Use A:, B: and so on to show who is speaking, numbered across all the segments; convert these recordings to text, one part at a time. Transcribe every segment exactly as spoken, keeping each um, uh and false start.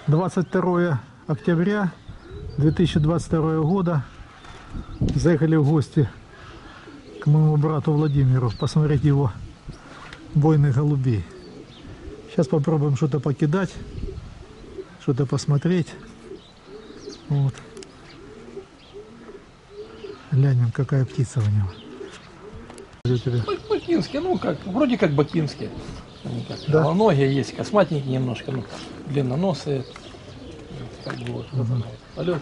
A: двадцать второе октября две тысячи двадцать второго года. Заехали в гости к моему брату Владимиру посмотреть его бойных голубей. Сейчас попробуем что-то покидать, что-то посмотреть. Вот. Глянем, какая птица у него.
B: Бакинские, ну как, вроде как бакинские. Они как
A: Да?
B: головоногие есть, косматенькие немножко, ну, длинноносые. Как бы вот, вот оно, полет.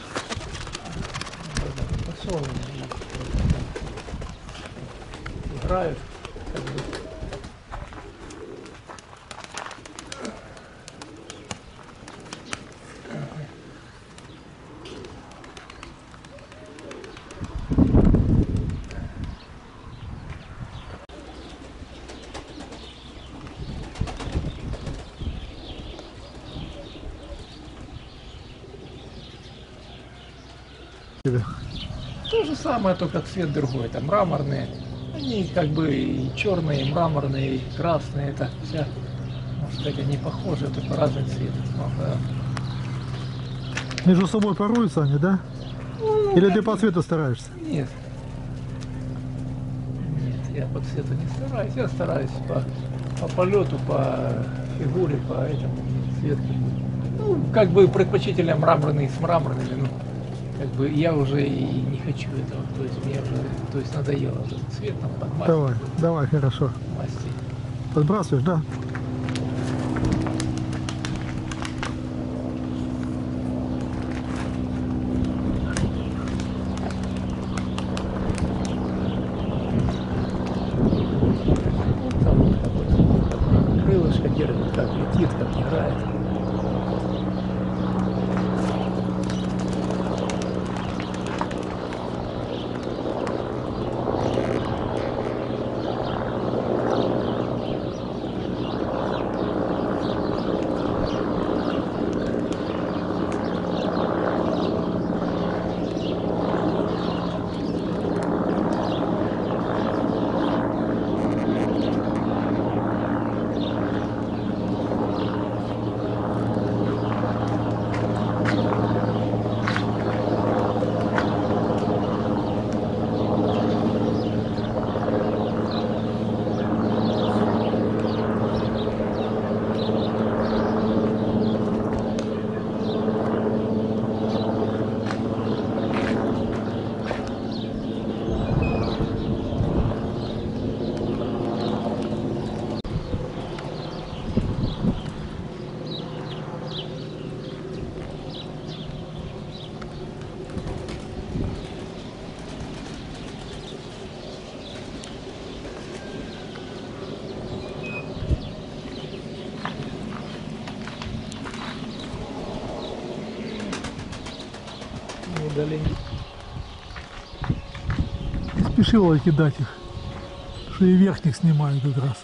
B: Играют. Как бы. То же самое, только цвет другой. Это мраморные. Они как бы и черные, и мраморные, и красные. Это вся, можно сказать, они похожи, только разный цвет. Ну, да.
A: Между собой поруются они, да?
B: Ну,
A: Или
B: как
A: ты по
B: бы-
A: цвету стараешься?
B: Нет. Нет, я по цвету не стараюсь. Я стараюсь по, по полету, по фигуре, по этому цвету. Ну, как бы предпочтительно мраморные с мраморными. Ну, как бы я уже и не хочу этого. То есть мне уже, то есть надоело уже цвет там подмазать.
A: Давай, давай, хорошо.
B: Масти.
A: Подбрасываешь, да?
B: Вот там вот как вот, как крылышко держит, как летит, как играет. Удаление.
A: Не спешила кидать их, что и верхних снимаю как раз.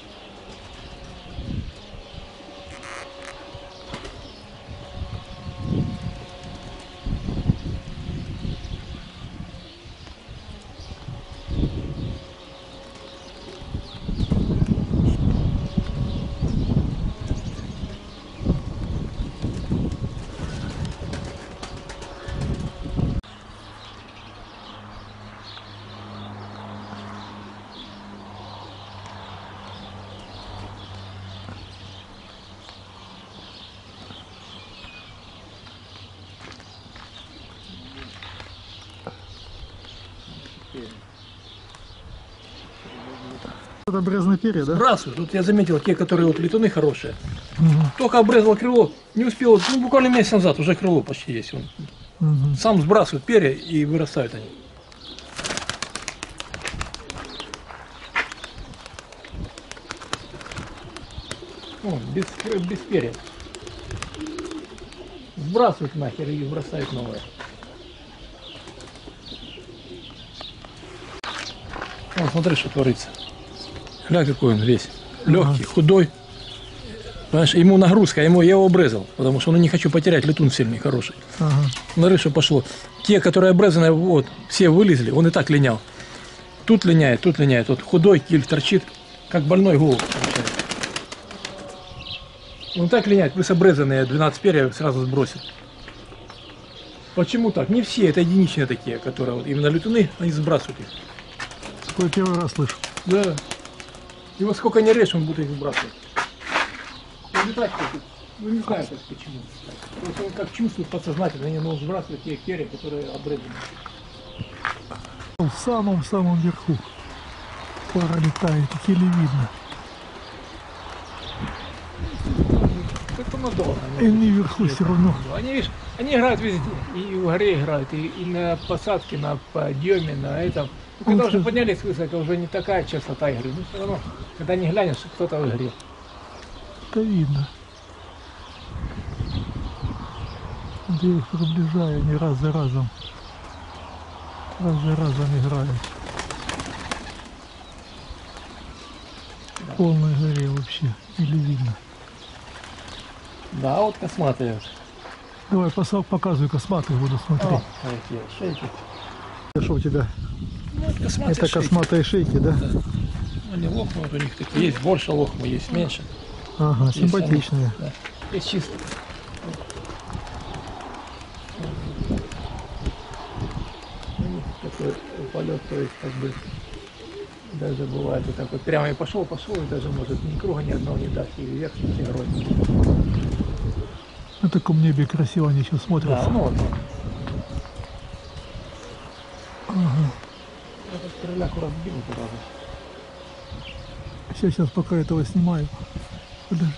A: Это обрезанные перья, да?
B: Сбрасываю. Тут я заметил, те, которые вот летуны хорошие.
A: Угу.
B: Только обрезал крыло, не успел, ну буквально месяц назад уже крыло почти есть. Он
A: Угу.
B: сам сбрасывает перья и вырастают они. О, без, без перьев. Сбрасывают нахер и бросают новое. О, смотри, что творится. Гля, какой он весь. Легкий, худой. Понимаешь, ему нагрузка, ему, я его обрезал, потому что ну, не хочу потерять, летун сильный, хороший.
A: Ага.
B: Смотри, что пошло. Те, которые обрезаны, вот, все вылезли, он и так линял. Тут линяет, тут линяет. Вот худой киль торчит, как больной голубь. Он так линяет, плюс обрезанные двенадцать перьев сразу сбросит. Почему так? Не все, это единичные такие, которые вот именно летуны, они сбрасывают их.
A: Такое первый раз слышу.
B: Да. Его сколько не режь, он будет их сбрасывать. Он летать хочет. Ну не знаю как почему. Просто он как чувствует подсознательно, они могут сбрасывать те перья, которые обрезаны.
A: В самом-самом верху пара летает, еле видно.
B: Это надолго.
A: И они вверху все равно.
B: Они, видишь, они играют везде. И в горе играют, и, и на посадке, на подъеме, на этом. Ну, когда уже поднялись высоко, уже не такая частота игры. Но все равно, когда не глянешь, кто-то в игре.
A: Это видно. Вот я их приближаю, они раз за разом. Раз за разом играют. В полной горе вообще, или видно.
B: Да, вот косматые.
A: Давай посо- показывай косматых, буду смотреть.
B: О, какие шейки.
A: Что у тебя?
B: Ну, вот косматые
A: Это
B: шейки.
A: косматые шейки, да?
B: Да. Они лохмы, вот у них такие есть, больше лохмы, есть меньше.
A: Ага,
B: Есть
A: симпатичные.
B: они, да. Есть чистые. У них такой полет, то есть как бы даже бывает вот так вот прямо и пошел, пошел, и даже может ни круга ни одного не дать, и вверх не герой.
A: На таком небе красиво они еще
B: Да,
A: смотрятся.
B: ну вот.
A: Ага.
B: Этот крыляку разбил сразу.
A: Сейчас, сейчас, пока этого снимаю. Подожди.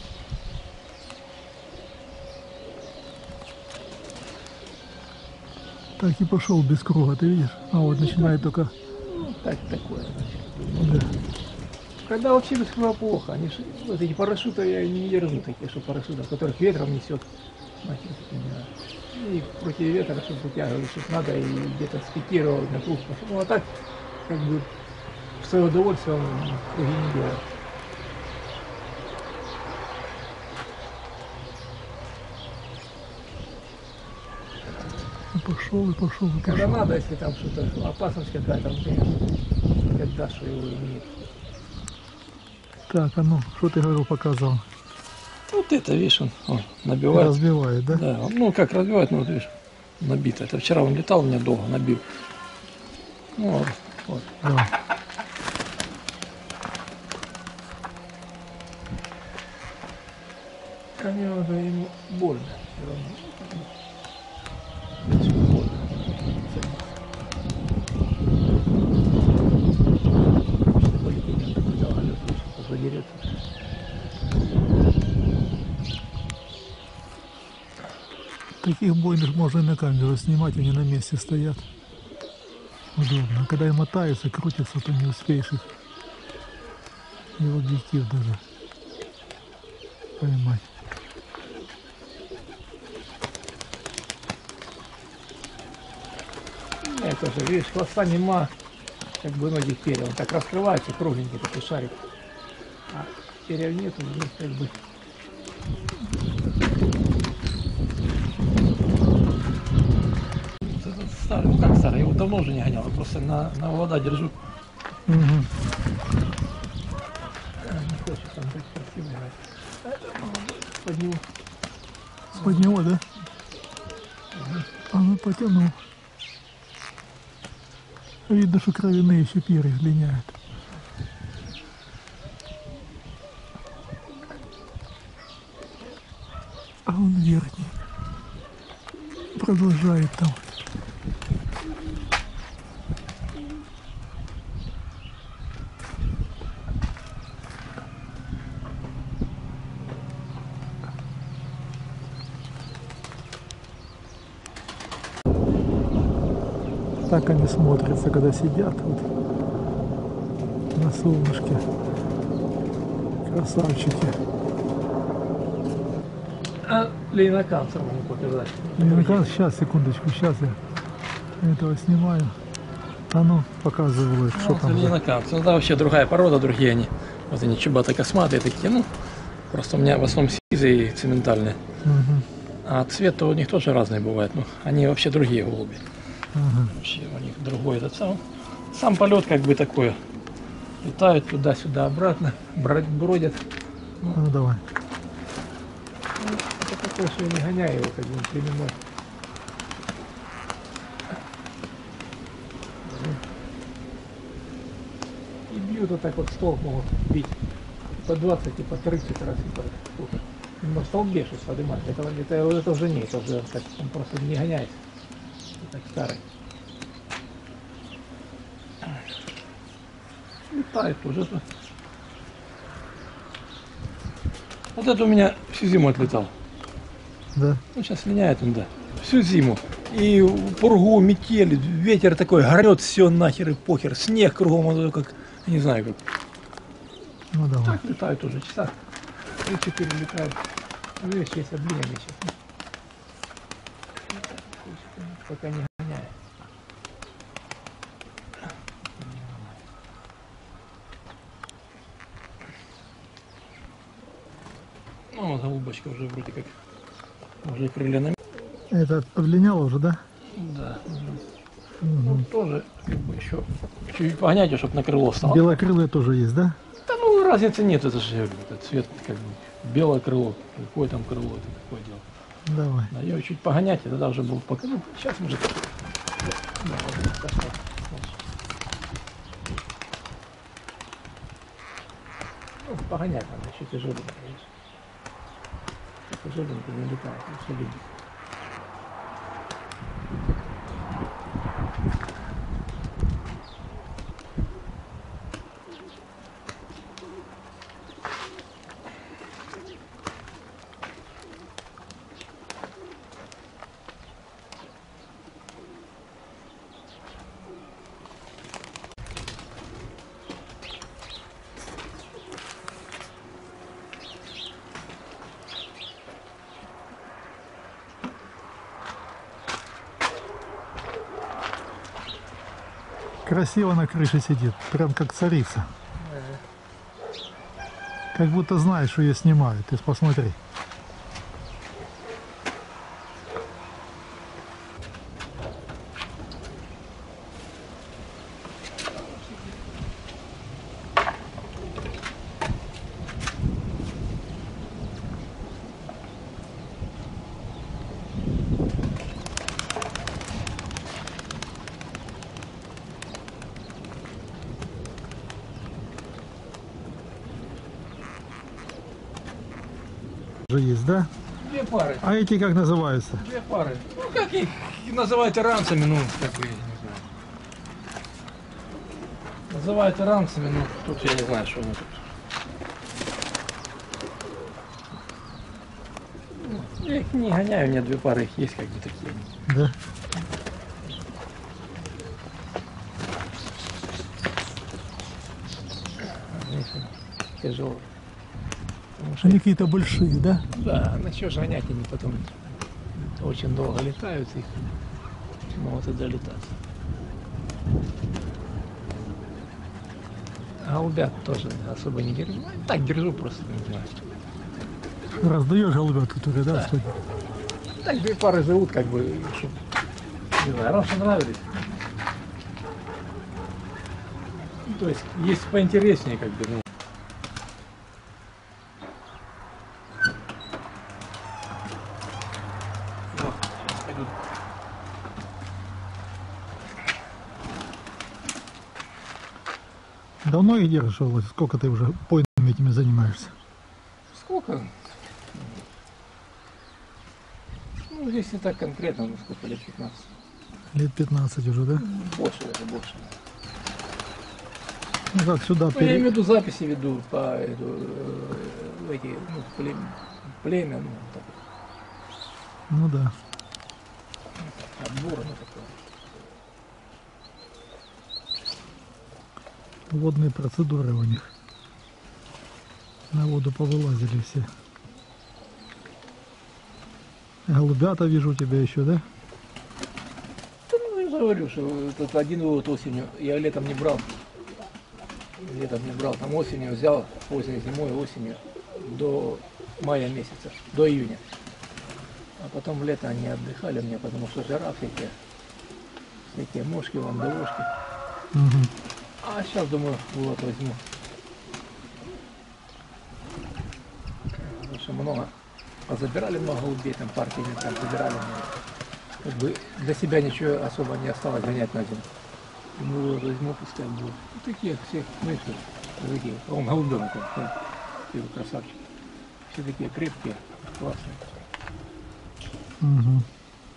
A: Так и пошел без круга, ты видишь? А вот начинает только...
B: Ну, так такое, значит.
A: Да.
B: Когда вообще без круга плохо, они ж- вот эти парашюты я не держу такие, что парашюты, которых ветром несет. Значит, и против ветра, чтобы вытягивать, чтобы надо, и где-то спикировать на круг. Ну а так, как бы, в свое удовольствие он круги не делает.
A: И пошел, и пошел, и
B: Когда
A: пошел.
B: надо, если там что-то, опасность какая-то, ну, конечно, когда что его имеет.
A: Так, а ну, что ты говорил, показывал?
B: Вот это, видишь, он, он набивает.
A: Разбивает, да?
B: Да, ну как разбивает, ну вот видишь, набито. Это вчера он летал у меня долго, набил. Ну вот, вот.
A: Да.
B: Конечно, ему больно все равно. Очень больно. Если полетит, я так взял, а лёд лучше позадерется.
A: Таких бойных можно и на камеру снимать, они на месте стоят. Удобно. А когда и мотаются, крутятся, то не успеешь их и в объектив даже поймать.
B: Это же, видишь, хвоста нема, как бы ноги перья. Он так раскрывается, кругленький такой шарик. А перьев нету, здесь как бы... Вот этот старый, ну как старый, я его давно уже не гонял, я просто на, на вода держу.
A: Угу.
B: А, не хочет там быть красиво играть. А это молодой, под него.
A: Под него, да? А ну потянул. Видно, что кровяные еще перья линяют. А он верхний. Продолжает там. Так они смотрятся, когда сидят вот на солнышке. Красавчики.
B: А лейнокамцер могу показать.
A: Сейчас, секундочку, сейчас я этого снимаю. А ну, показывай, что там. за-
B: Лейнокамцер. Ну, да, вообще другая порода, другие они. Вот они чубато-косматые такие, ну, просто у меня в основном сизые и цементальные.
A: Мгм,
B: А цвет у них тоже разный бывает. Ну, они вообще другие голуби.
A: ага.
B: Вообще у них другой этот сам. Сам полет как бы такой. Летают туда-сюда, обратно, бро- бродят.
A: Ну давай.
B: То, что я не гоняю его, как бы он племенной. И бьют вот так вот стол могут бить. По двадцать и по тридцать раз. И по... сколько? На столбе что поднимать. Это, это, это уже не, это уже как, он просто не гоняется. Это так старый. Летает уже. Вот это у меня всю зиму отлетал.
A: Да.
B: Ну, сейчас линяет он, да. Всю зиму. И пургу, метель, ветер такой, горет все нахер и похер. Снег кругом, он как, не знаю как.
A: Ну давай.
B: Так летают уже, часа три-четыре летают. Видишь, есть облияние сейчас. Пока не гоняет. Ну, вот голубочка уже вроде как, уже крылья на...
A: Это облиняло уже, да?
B: Да.
A: Угу.
B: Ну, тоже, как бы, еще чуть-чуть погонять, чтобы на крыло стало.
A: Белокрылые тоже есть, да?
B: Да ну, разницы нет, это же это цвет, как бы, белое крыло, какое там крыло, это какое дело.
A: Давай.
B: Да, ее чуть погонять, и тогда уже был пока, ну, сейчас может... Да, вот, пошла. Ну, погонять надо, еще тяжеленько, конечно. Тяжеленько не летает, все любит.
A: Красиво на крыше сидит, прям как царица. Как будто знаешь, что ее снимают. Ты посмотри. Уже есть, да?
B: Две пары.
A: А эти как называются?
B: Две пары. Ну, как их называют иранцами, ну, как бы, я не знаю. Называют иранцами, ну, тут я не знаю, что они тут. Ну, я их не гоняю, у меня две пары, их есть как бы такие.
A: Да.
B: Они тяжелые. Потому что,
A: Они какие-то большие, да?
B: да, на что же гонять, они потом очень долго летают, их могут и долетать. Голубят тоже особо не держу. Ну, так держу просто, не знаю.
A: Раздаешь голубят, которые, да,
B: Да.
A: стоят?
B: Так две пары живут, как бы, чтоб, не знаю, раньше нравились. Ну, то есть есть поинтереснее, как бы, ну. Вот, сейчас пойдут.
A: Давно их держишь, Володь? Сколько ты уже поймами этими занимаешься?
B: Сколько? Ну, здесь не так конкретно, ну, сколько лет пятнадцать.
A: Лет пятнадцать уже, да?
B: Больше даже, больше.
A: Ну как сюда
B: Ну, я имею в
A: пере...
B: виду записи веду по эту, э, эти, ну, племя, племя, ну, так,
A: Ну да.
B: отбор, ну, такое.
A: Водные процедуры у них. На воду повылазили все. Голубята вижу у тебя еще, да?
B: Да, ну, я говорю, что этот один вывод осенью, я летом не брал. Летом не брал, там осенью взял, поздней зимой, осенью, до мая месяца, до июня. А потом в лето они отдыхали мне, потому что жара всякие, всякие мошки, вандалошки.
A: Угу.
B: А сейчас, думаю, вот возьму. Потому что много позабирали много голубей, там партии там забирали. Но как бы для себя ничего особо не осталось гонять на зиму. Ну, возьму, пускай будет. Ну, такие все, ну и что, такие. Он голубенок, он, да, такой красавчик. Все такие крепкие, классные.
A: Угу.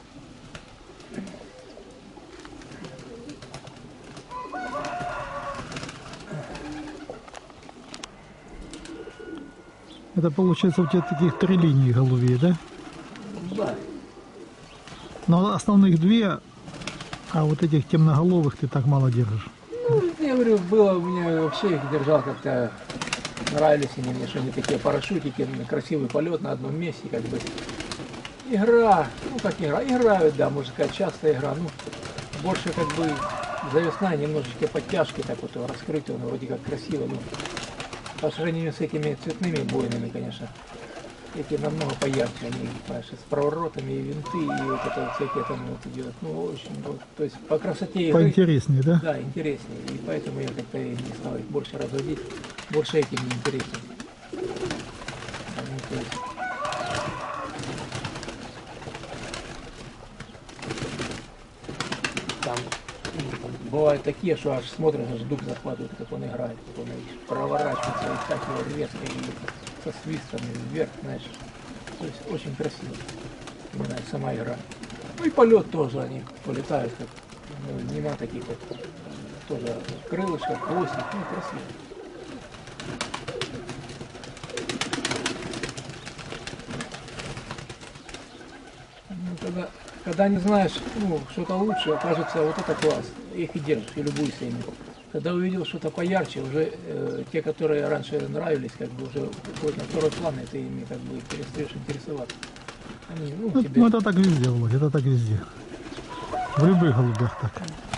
A: Это получается у тебя таких три линии голубей, да?
B: Да.
A: Но основных две, а вот этих темноголовых ты так мало держишь.
B: Ну, я говорю, было у меня вообще их держал как-то, нравились они мне, что они такие парашютики, красивый полет на одном месте, как бы. Игра, ну как игра, играют, да, можно сказать, часто игра, ну, больше как бы за весна немножечко подтяжки, так вот его раскрытие, он вроде как красиво, ну, по сравнению с этими цветными бойными, конечно, эти намного поярче, они, понимаешь, с проворотами, и винты, и вот это вот всякие там вот идет, ну, очень, вот, то есть по красоте игры.
A: Поинтереснее, да?
B: Да, интереснее, и поэтому я как-то и не стал их больше разводить, больше этим не интересен. Ну, то есть, там бывают такие, что аж смотришь, аж дух захватывает, как он играет, как он и проворачивается, и так его резко, и со свистами вверх, знаешь. То есть очень красиво, именно сама игра. Ну и полет тоже, они полетают, как, ну, нема таких вот, тоже крылышко, хвостик, ну красиво. Ну, когда, когда не знаешь, ну, что-то лучше, окажется, вот это класс, их и держишь, и любуешься ими. Когда увидел что-то поярче, уже э, те, которые раньше нравились, как бы уже уходят на второй план, и ты ими как бы перестаешь интересоваться. Они, ну,
A: Ну,
B: тебе...
A: ну, это так везде, Володь, это так везде. В любых голубях так.